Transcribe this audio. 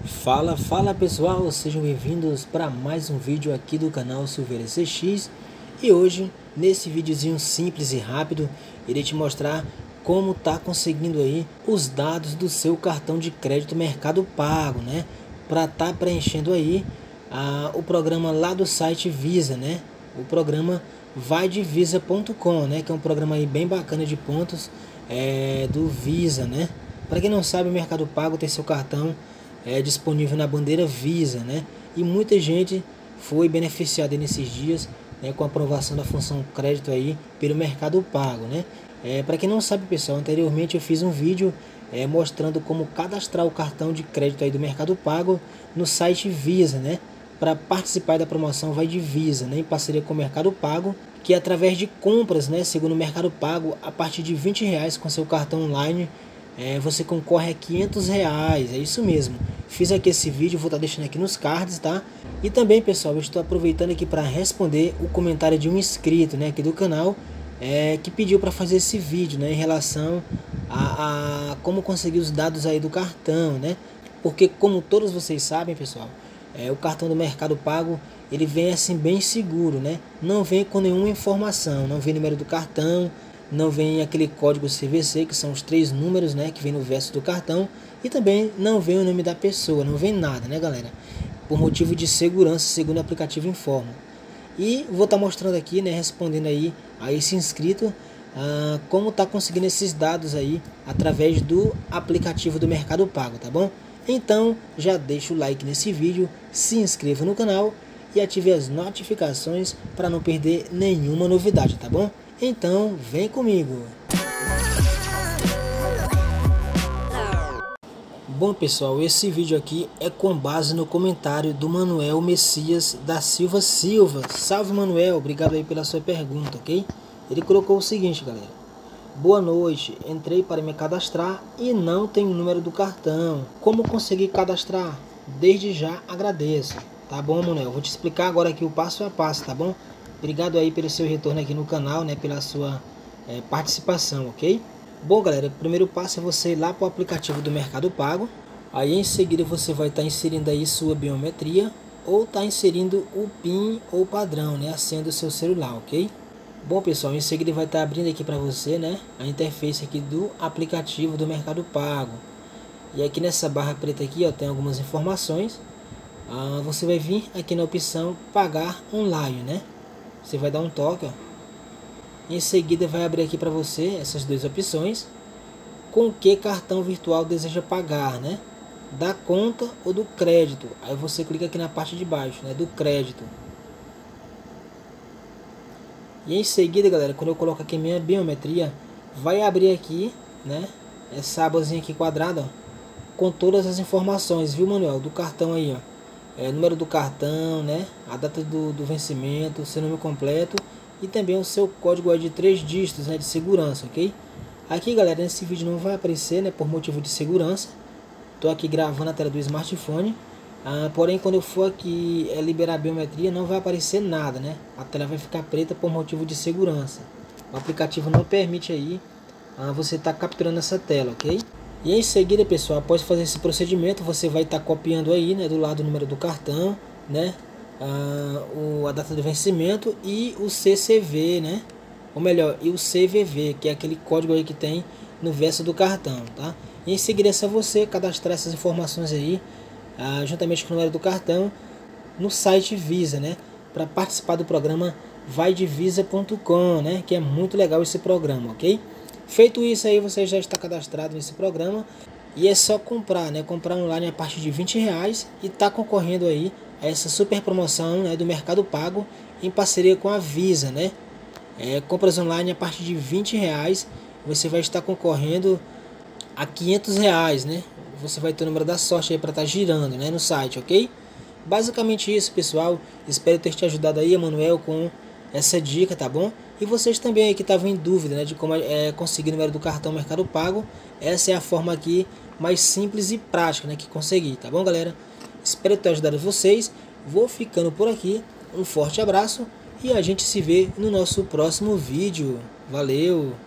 Fala pessoal, sejam bem-vindos para mais um vídeo aqui do canal Silveira CX. E hoje, nesse videozinho simples e rápido, irei te mostrar como tá conseguindo aí os dados do seu cartão de crédito Mercado Pago, né? Para tá preenchendo aí o programa lá do site Visa, né? O programa vaidevisa.com, né? Que é um programa aí bem bacana de pontos do Visa, né? Para quem não sabe, o Mercado Pago tem seu cartão disponível na bandeira Visa, né? E muita gente foi beneficiada nesses dias, né, com a aprovação da função crédito aí pelo Mercado Pago, né? Para quem não sabe, pessoal, anteriormente eu fiz um vídeo mostrando como cadastrar o cartão de crédito aí do Mercado Pago no site Visa, né? Para participar da promoção Vai de Visa, né? Em parceria com o Mercado Pago, que através de compras, né, segundo o Mercado Pago, a partir de R$ 20 com seu cartão online, você concorre a R$ 500, é isso mesmo. Fiz aqui esse vídeo, vou estar deixando aqui nos cards, tá? E também, pessoal, eu estou aproveitando aqui para responder o comentário de um inscrito, né, aqui do canal, que pediu para fazer esse vídeo, né, em relação a como conseguir os dados aí do cartão, né? Porque como todos vocês sabem, pessoal, o cartão do Mercado Pago, ele vem assim bem seguro, né? Não vem com nenhuma informação, não vem número do cartão, não vem aquele código CVC, que são os 3 números, né, que vem no verso do cartão, e também não vem o nome da pessoa, não vem nada, né, galera? Por motivo de segurança, segundo o aplicativo informa. E vou estar mostrando aqui, né, respondendo aí a esse inscrito, como tá conseguindo esses dados aí através do aplicativo do Mercado Pago, tá bom? Então já deixa o like nesse vídeo, se inscreva no canal e ative as notificações para não perder nenhuma novidade, tá bom? Então vem comigo. Bom pessoal, esse vídeo aqui é com base no comentário do Manuel Messias da Silva. Salve Manuel, obrigado aí pela sua pergunta, ok? Ele colocou o seguinte, galera: boa noite, entrei para me cadastrar e não tenho o número do cartão. Como conseguir cadastrar? Desde já agradeço. Tá bom, Manuel, vou te explicar agora aqui o passo a passo, tá bom? Obrigado aí pelo seu retorno aqui no canal, né, pela sua participação, ok? Bom, galera, o primeiro passo é você ir lá para o aplicativo do Mercado Pago. Aí em seguida você vai estar inserindo aí sua biometria ou tá inserindo o PIN ou padrão, né, a senha do seu celular, ok? Bom, pessoal, em seguida vai estar abrindo aqui para você, né, a interface aqui do aplicativo do Mercado Pago. E aqui nessa barra preta aqui, ó, tem algumas informações. Você vai vir aqui na opção pagar online, né? Você vai dar um toque, ó. Em seguida vai abrir aqui para você essas duas opções. Com que cartão virtual deseja pagar, né? Da conta ou do crédito. Aí você clica aqui na parte de baixo, né, do crédito. E em seguida, galera, quando eu coloco aqui minha biometria, vai abrir aqui, né, essa abazinha aqui quadrada, ó, com todas as informações, viu, Manuel, do cartão aí, ó. Número do cartão, né, a data do vencimento, seu nome completo e também o seu código de 3 dígitos, né, de segurança, ok? Aqui, galera, nesse vídeo não vai aparecer, né, por motivo de segurança. Tô aqui gravando a tela do smartphone, porém quando eu for aqui liberar a biometria não vai aparecer nada, né? A tela vai ficar preta por motivo de segurança. O aplicativo não permite aí você tá capturando essa tela, ok? E em seguida, pessoal, após fazer esse procedimento, você vai estar copiando aí, né, do lado o número do cartão, né, a data do vencimento e o CCV, né, ou melhor, e o CVV, que é aquele código aí que tem no verso do cartão, tá? E em seguida é só você cadastrar essas informações aí, juntamente com o número do cartão, no site Visa, né, para participar do programa vaidevisa.com, né, que é muito legal esse programa, ok? Feito isso aí, você já está cadastrado nesse programa e é só comprar, né? Comprar online a partir de R$ 20 e tá concorrendo aí a essa super promoção, né, do Mercado Pago em parceria com a Visa, né? Compras online a partir de R$ 20, você vai estar concorrendo a R$ 500, né? Você vai ter o número da sorte aí para estar girando, né, no site, ok? Basicamente isso, pessoal. Espero ter te ajudado aí, Emanuel, com essa dica, tá bom? E vocês também aí que estavam em dúvida, né, de como conseguir o número do cartão Mercado Pago, essa é a forma aqui mais simples e prática, né, que consegui, tá bom, galera? Espero ter ajudado vocês. Vou ficando por aqui. Um forte abraço e a gente se vê no nosso próximo vídeo. Valeu!